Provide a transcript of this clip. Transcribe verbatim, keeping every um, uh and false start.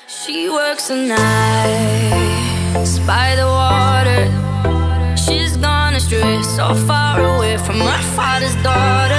She works the nights by the water. She's gone astray, so far away from her father's daughter.